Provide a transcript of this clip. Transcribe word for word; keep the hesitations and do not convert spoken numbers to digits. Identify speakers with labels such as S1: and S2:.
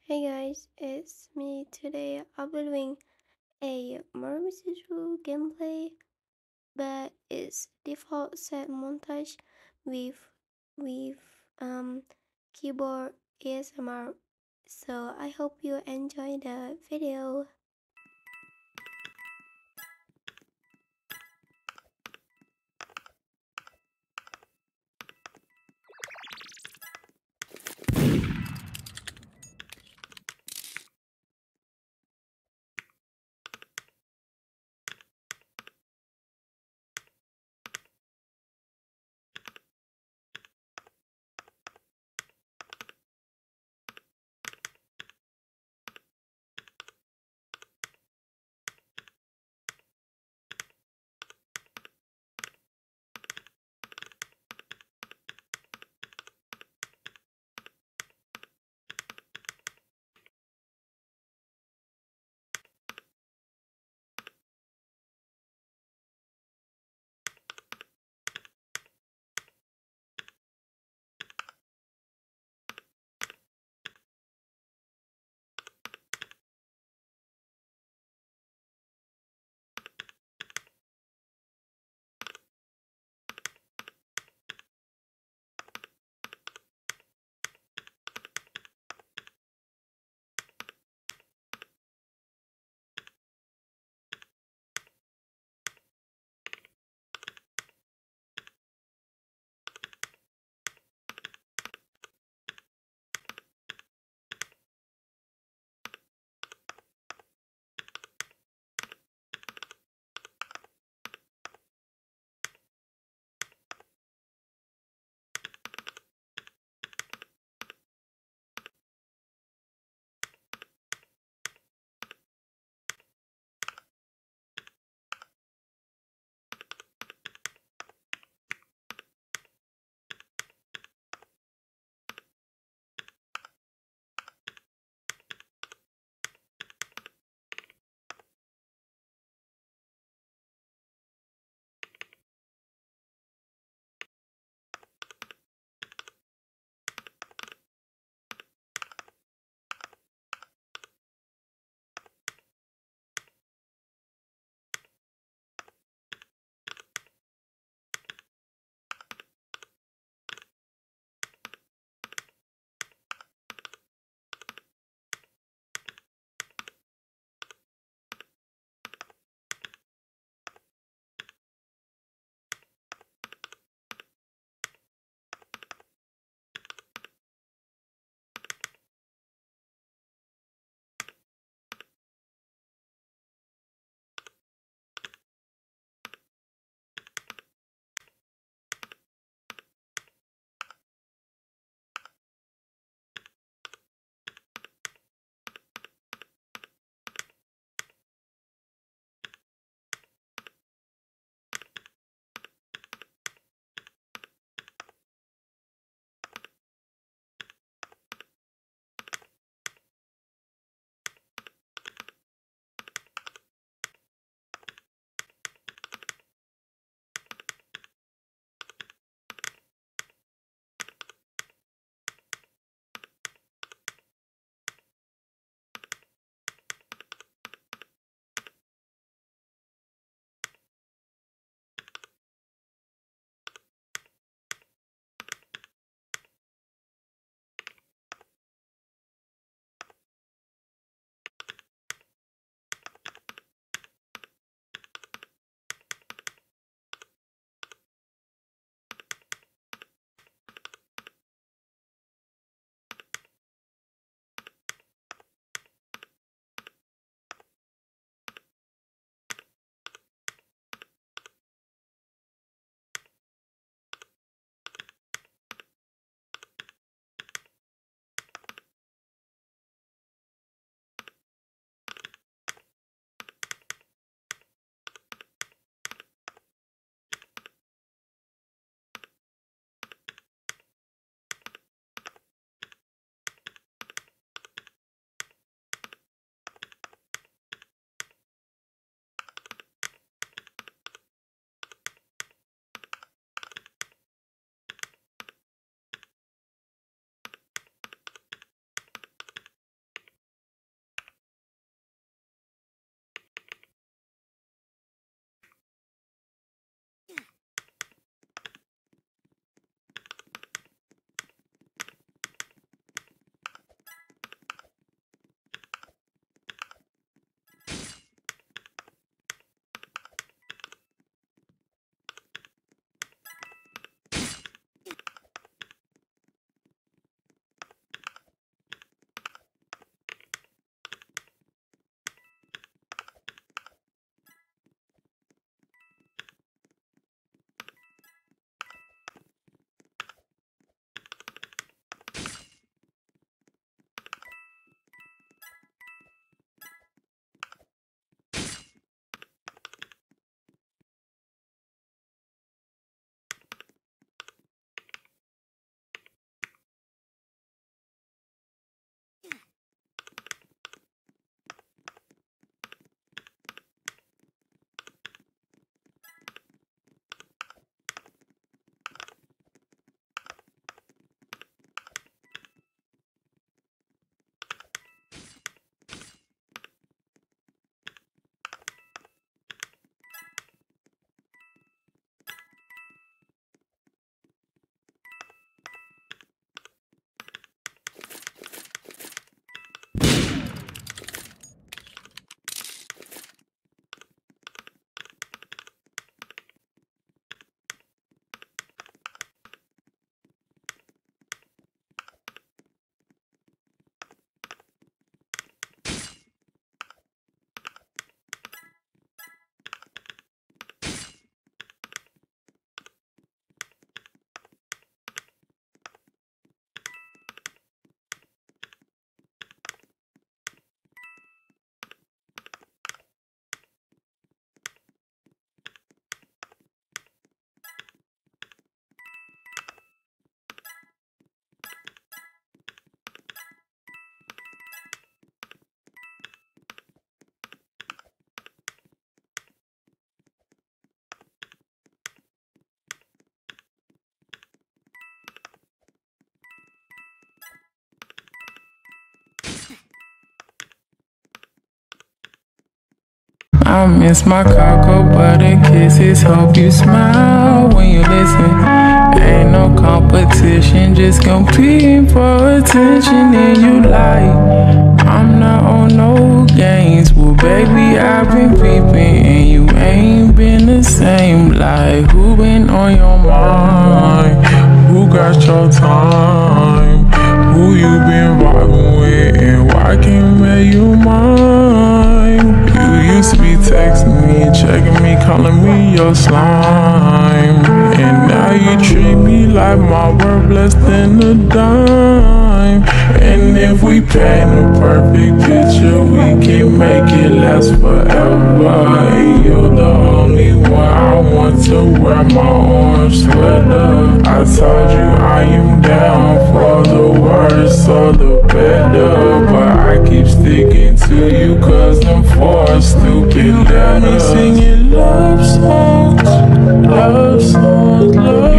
S1: Hey guys, it's me. Today I'll be doing a Marvel Zero gameplay, but it's default set montage with with um keyboard A S M R. So I hope you enjoy the video.
S2: I miss my cocoa butter kisses. Hope you smile when you listen. Ain't no competition, just competing for attention. And you like, I'm not on no games. Well, baby, I've been peeping, and you ain't been the same. Like, who been on your mind? Who got your time? Who you been vibing with, and why can't make you mine? You used to be texting me, checking me, calling me your slime. And now you treat me like my worth less than a dime. And if we paint a perfect picture, we can make it last forever. And you're the only one I want to wear my orange sweater. I told you I am down for the worse or the better, but I keep sticking to you cause I'm forced to get let me singing love songs, love songs, love